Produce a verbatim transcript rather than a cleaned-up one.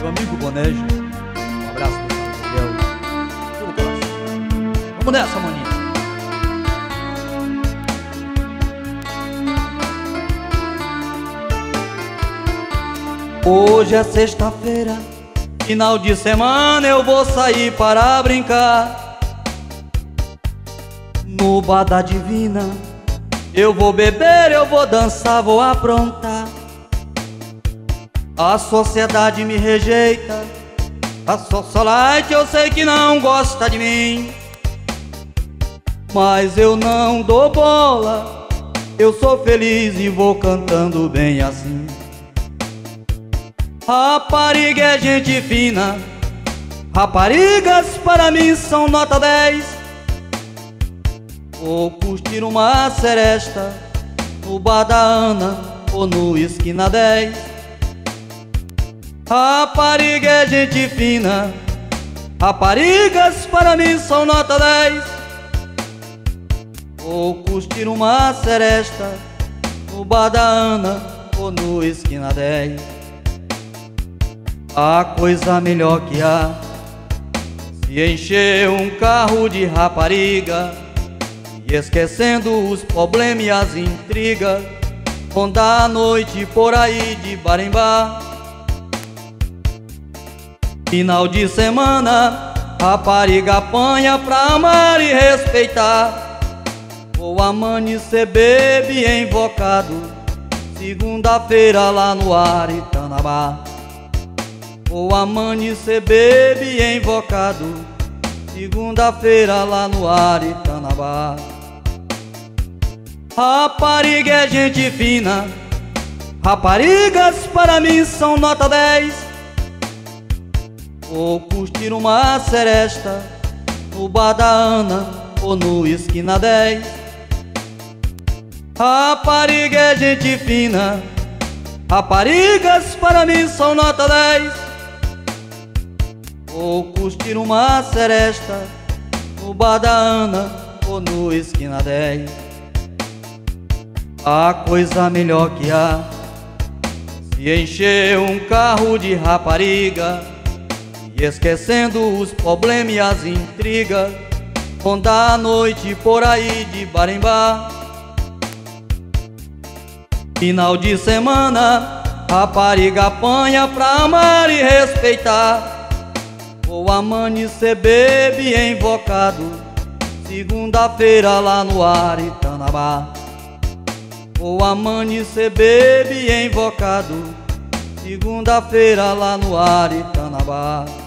meu amigo Bonejo. Um abraço do Miguel. Todo coração. Vamos nessa, maninha. Hoje é sexta-feira, final de semana, eu vou sair para brincar. No bar da Divina eu vou beber, eu vou dançar, vou aprontar. A sociedade me rejeita, a socialite eu sei que não gosta de mim, mas eu não dou bola, eu sou feliz e vou cantando bem assim. Rapariga é gente fina, raparigas para mim são nota dez. Vou curtir uma seresta no bar da Ana ou no esquina dez. Rapariga é gente fina, raparigas para mim são nota dez. Vou curtir uma seresta no bar da Ana ou no esquina dez. A coisa melhor que há, se encher um carro de rapariga e esquecendo os problemas e as intrigas, rondar a noite por aí de bar em bar. Final de semana, rapariga apanha pra amar e respeitar. Vou amanhecer bebe invocado, segunda-feira lá no Aritanabá. Vou amanhecer bebe invocado, segunda-feira lá no Aritanabá. Rapariga é gente fina, raparigas para mim são nota dez. Vou curtir uma seresta no bar da Ana ou no esquina dez. Rapariga é gente fina, raparigas para mim são nota dez. Vou curtir uma seresta no bar da Ana ou no esquina dez. A coisa melhor que há, se encher um carro de rapariga e esquecendo os problemas e as intrigas, rondar a noite por aí de bar em bar. Final de semana, rapariga apanha pra amar e respeitar. Vou amanhecer bebe invocado, segunda-feira lá no Aritanabá. Vou amanhecer bebe invocado, segunda-feira lá no Aritanabá.